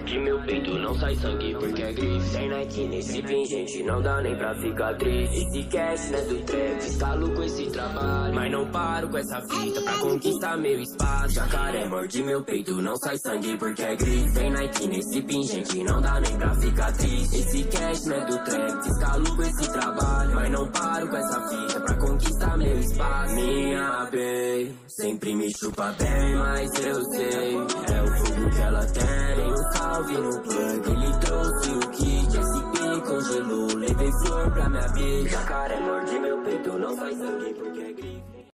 morde meu peito, não sai sangue porque é grife. Tem Nike nesse pingente, não dá nem pra ficar triste. Esse cash não é do trap, escalo com esse trabalho, mas não paro com essa fita pra conquistar meu espaço. Jacaré morde meu peito, não sai sangue porque é grife. Tem Nike nesse pingente, não dá nem pra ficar triste. Esse cash não é do trap, escalo com esse trabalho, mas não paro com essa fita pra conquistar meu espaço. Minha bae sempre me chupa bem, mas eu sei, é o fogo que ela tem. O salve no plug, ele trouxe o kit, SP congelou, levei flor pra minha bitch. Jacaré morde meu peito, não sai sangue porque é grife.